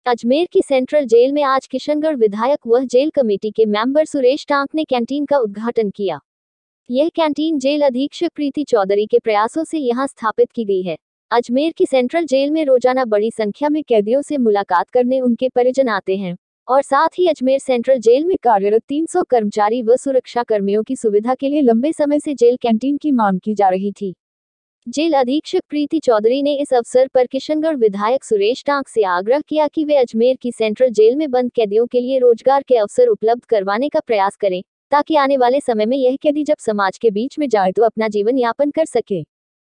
अजमेर की central jail में आज किशनगढ़ विधायक व जेल कमेटी के मेंबर सुरेश टांक ने कैंटीन का उद्घाटन किया। यह कैंटीन जेल अधीक्षक प्रीति चौधरी के प्रयासों से यहां स्थापित की गई है। अजमेर की सेंट्रल जेल में रोजाना बड़ी संख्या में कैदियों से मुलाकात करने उनके परिजन आते हैं और साथ ही अजमेर सेंट्रल जेल में कार्यरत 300 कर्मचारी व सुरक्षा कर्मियों की सुविधा के लिए लंबे समय से जेल कैंटीन की मांग की जा रही थी। जेल अधीक्षक प्रीति चौधरी ने इस अवसर पर किशनगढ़ विधायक सुरेश टांक से आग्रह किया कि वे अजमेर की सेंट्रल जेल में बंद कैदियों के लिए रोजगार के अवसर उपलब्ध करवाने का प्रयास करें, ताकि आने वाले समय में यह कैदी जब समाज के बीच में जाए तो अपना जीवन यापन कर सके।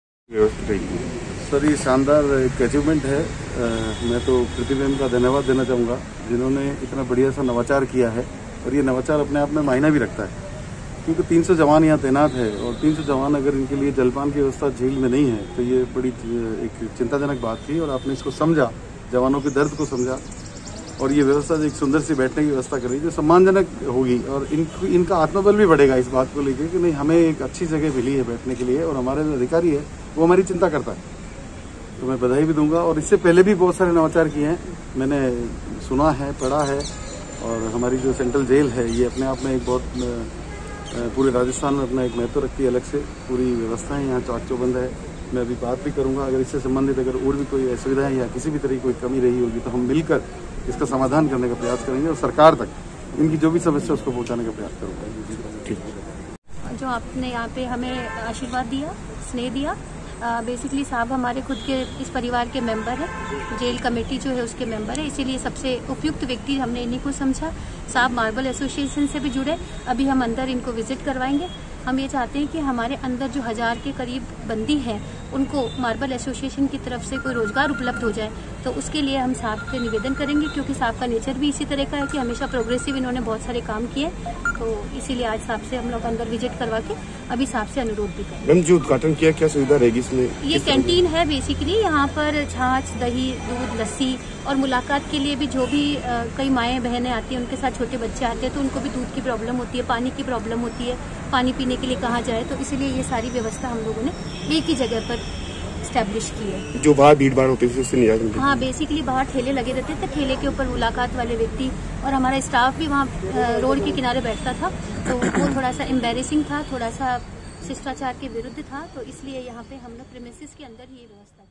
सर, ये शानदार एक अचीवमेंट है। मैं तो प्रीति मैम का धन्यवाद देना चाहूँगा, जिन्होंने इतना बढ़िया सा नवाचार किया है। और ये नवाचार अपने आप में मायना भी रखता है, क्योंकि 300 जवान यहाँ तैनात है और 300 जवान अगर इनके लिए जलपान की व्यवस्था जेल में नहीं है तो ये बड़ी एक चिंताजनक बात थी। और आपने इसको समझा, जवानों के दर्द को समझा और ये व्यवस्था एक सुंदर सी बैठने की व्यवस्था करी जो सम्मानजनक होगी। और इनका आत्मबल भी बढ़ेगा इस बात को लेकर कि नहीं, हमें एक अच्छी जगह मिली है बैठने के लिए और हमारे जो अधिकारी है वो हमारी चिंता करता है। तो मैं बधाई भी दूंगा। और इससे पहले भी बहुत सारे नवाचार किए हैं, मैंने सुना है, पढ़ा है। और हमारी जो सेंट्रल जेल है ये अपने आप में एक बहुत पूरे राजस्थान में अपना एक महत्व रखती है अलग से। पूरी व्यवस्थाएं यहाँ चाक चौबंद है। मैं अभी बात भी करूँगा, अगर इससे संबंधित अगर और भी कोई असुविधाएं या किसी भी तरह की कोई कमी रही होगी तो हम मिलकर इसका समाधान करने का प्रयास करेंगे और सरकार तक इनकी जो भी समस्या उसको पहुँचाने का प्रयास करूँगा। ठीक। जो आपने यहाँ पे हमें आशीर्वाद दिया, स्नेह दिया, बेसिकली साहब हमारे खुद के इस परिवार के मेंबर हैं, जेल कमेटी जो है उसके मेंबर है, इसीलिए सबसे उपयुक्त व्यक्ति हमने इन्हीं को समझा। साहब मार्बल एसोसिएशन से भी जुड़े, अभी हम अंदर इनको विजिट करवाएंगे। हम ये चाहते हैं कि हमारे अंदर जो 1000 के करीब बंदी हैं उनको मार्बल एसोसिएशन की तरफ से कोई रोजगार उपलब्ध हो जाए, तो उसके लिए हम साहब से निवेदन करेंगे, क्योंकि साहब का नेचर भी इसी तरह का है कि हमेशा प्रोग्रेसिव इन्होंने बहुत सारे काम किए। तो इसीलिए आज साहब से हम लोग अंदर विजिट करवा के अभी साहब से अनुरोध भी करेंगे। मैम, जो उद्घाटन किया, क्या सुविधा रहेगी इसमें? ये कैंटीन है बेसिकली, यहाँ पर छाछ, दही, दूध, लस्सी और मुलाकात के लिए भी जो भी कई माएँ बहनें आती हैं, उनके साथ छोटे बच्चे आते हैं तो उनको भी दूध की प्रॉब्लम होती है, पानी की प्रॉब्लम होती है, पानी पीने के लिए कहाँ जाए, तो इसीलिए ये सारी व्यवस्था हम लोगों ने एक ही जगह पर स्टैब्लिश की है। जो बाहर भीड़ भाड़ होती है उससे निजात। हाँ, बेसिकली बाहर ठेले लगे रहते थे, ठेले के ऊपर मुलाकात वाले व्यक्ति और हमारा स्टाफ भी वहाँ रोड के किनारे बैठता था, तो वो थोड़ा सा एम्बेरेसिंग था, थोड़ा सा शिष्टाचार के विरुद्ध था, तो इसलिए यहाँ पे हम लोग प्रीमिसेस के अंदर ही व्यवस्था